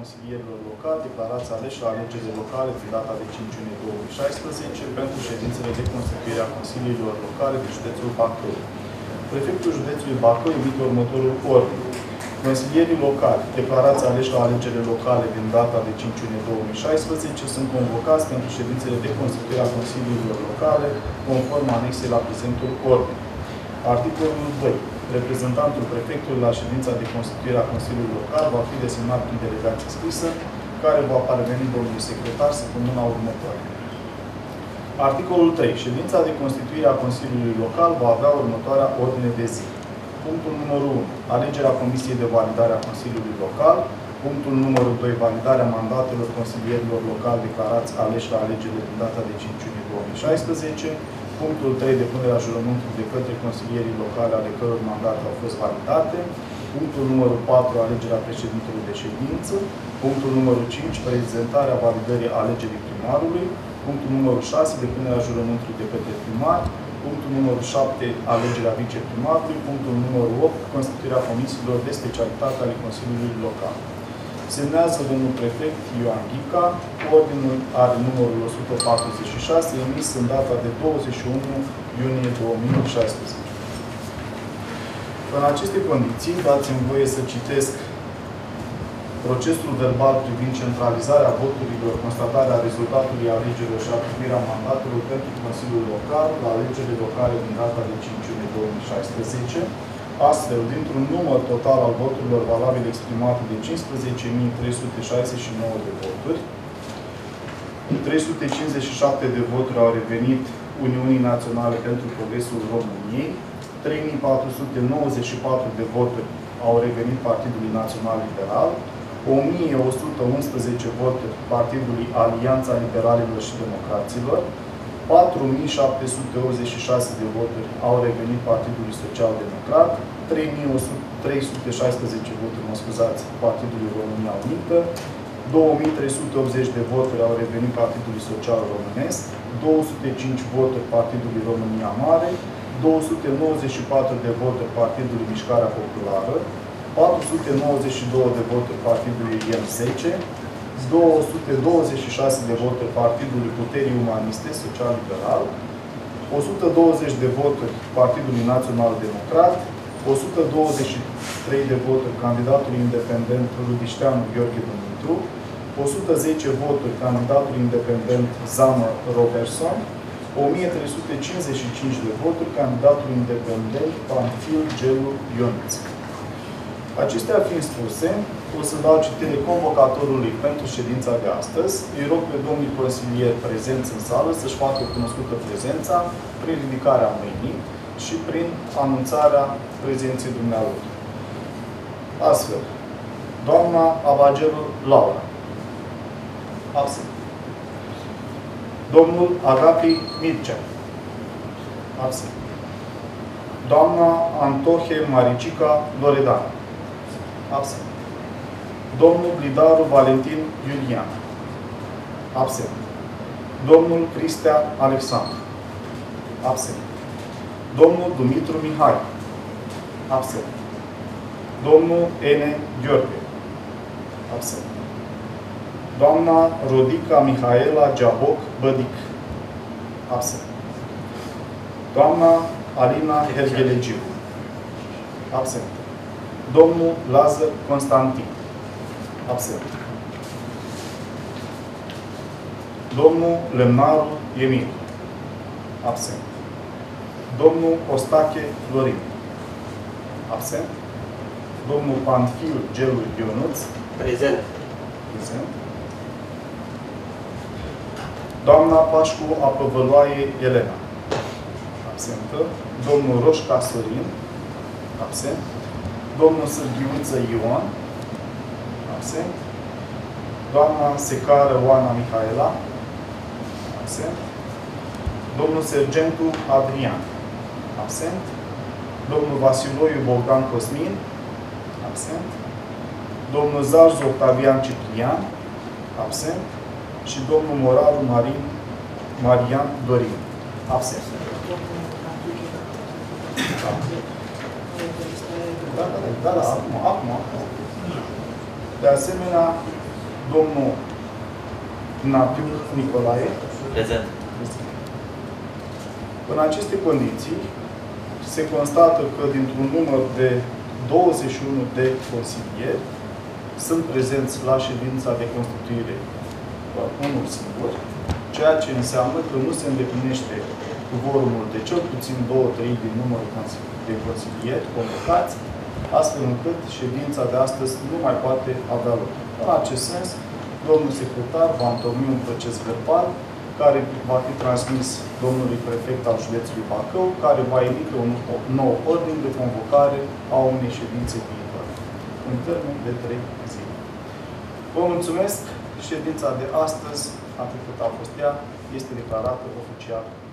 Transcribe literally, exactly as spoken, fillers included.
consilierilor locali declarați aleși la alegerile locale din data de cinci iunie două mii șaisprezece pentru ședințele de constituire a consiliilor locale din județul Bacău. Prefectul județului Bacău emite următorul ordin. Consilierii locali declarați aleși la alegerile locale din data de cinci iunie două mii șaisprezece sunt convocați pentru ședințele de constituire a consiliilor locale conform anexei la prezentul ordin. Articolul doi. Reprezentantul prefectului la ședința de constituire a Consiliului Local va fi desemnat prin delegație scrisă, care va parveni domnului secretar săptămâna următoare. Articolul trei. Ședința de constituire a Consiliului Local va avea următoarea ordine de zi. Punctul numărul unu. Alegerea Comisiei de Validare a Consiliului Local. Punctul numărul doi. Validarea mandatelor consilierilor locali declarați aleși la alegerile din data de cinci iunie două mii șaisprezece. Punctul trei. Depunerea jurământului de către consilierii locale ale căror mandate au fost validate. Punctul numărul patru. Alegerea președintelui de ședință. Punctul numărul cinci. Prezentarea validării alegerii primarului. Punctul numărul șase. Depunerea jurământului de către primar. Punctul numărul șapte. Alegerea viceprimarului. Punctul numărul opt. Constituirea comisiilor de specialitate ale Consiliului Local. Semnează domnul prefect Ioan Ghica. Ordinul are numărul o sută patruzeci și șase, emis în data de douăzeci și unu iunie două mii șaisprezece. În aceste condiții, dați-mi voie să citesc procesul verbal privind centralizarea voturilor, constatarea rezultatului alegerilor și atribuirea mandatelor pentru Consiliul Local la alegerile locale din data de cinci iunie două mii șaisprezece. Astfel, dintr-un număr total al voturilor valabile exprimate de cincisprezece mii trei sute șaizeci și nouă de voturi, trei sute cincizeci și șapte de voturi au revenit Uniunii Naționale pentru Progresul României, trei mii patru sute nouăzeci și patru de voturi au revenit Partidului Național Liberal, o mie o sută unsprezece voturi Partidului Alianța Liberalilor și Democraților, patru mii șapte sute optzeci și șase de voturi au revenit Partidului Social Democrat, trei mii trei sute șaisprezece voturi, mă scuzați, Partidului România Unită, două mii trei sute optzeci de voturi au revenit Partidului Social Românesc, două sute cinci voturi Partidului România Mare, două sute nouăzeci și patru de voturi Partidului Mișcarea Populară, patru sute nouăzeci și două de voturi Partidului I M S C, două sute douăzeci și șase de voturi Partidului Puterii Umaniste, Social-Liberal, o sută douăzeci de voturi Partidului Național Democrat, o sută douăzeci și trei de voturi candidatului independent Rudișteanu Gheorghe Dumitru, o sută zece voturi candidatului independent Zamă Robertson, o mie trei sute cincizeci și cinci de voturi candidatului independent Panfil Gelu Ionuț. Acestea fiind spuse, o să dau citire convocatorului pentru ședința de astăzi. Îi rog pe domnii consilieri prezenți în sală să-și facă cunoscută prezența prin ridicarea mâinii și prin anunțarea prezenței dumnealor. Astfel, doamna Abageru Laura. Absent. Domnul Agapi Mircea. Absent. Doamna Antohe Maricica Loredana. Absent. Domnul Blidaru Valentin Iulian. Absent. Domnul Cristea Alexandru. Absent. Domnul Dumitru Mihai. Absent. Domnul Ene Gheorghe. Absent. Doamna Rodica Mihaela Geaboc Bădic. Absent. Doamna Alina Herghelegiu. Absent. Domnul Lazar Constantin. Absent. Domnul Lemnaru Emil. Absent. Domnul Ostache Florin. Absent. Domnul Panfil Gelu Ionuț. Prezent. Prezent. Doamna Pașcu Apăvăloaie Elena. Absentă. Domnul Roșca Sorin. Absent. Domnul Sârghiuță Ion. Absent. Doamna Secară Oana Mihaela. Absent. Domnul Sergentu Adrian. Absent. Domnul Vasiloiu Bogdan Cosmin. Absent. Domnul Zarzu Octavian Ciprian. Absent. Și domnul Moraru Marin Marian Dorin. Absent. Da, da, da, da, acum, acum, acum. De asemenea, domnul Napiu Nicolae. Prezent. În aceste condiții, se constată că dintr-un număr de douăzeci și unu de consilieri sunt prezenți la ședința de constituire unul singur, ceea ce înseamnă că nu se îndeplinește quorumul de cel puțin două treimi din numărul de consilieri convocați, astfel încât ședința de astăzi nu mai poate avea loc. În acest sens, domnul secretar va întocmi un proces verbal care va fi transmis domnului prefect al județului Bacău, care va emite un nou ordin de convocare a unei ședințe viitoare, în termen de trei zile. Vă mulțumesc! Ședința de astăzi, atât cât a fost ea, este declarată oficial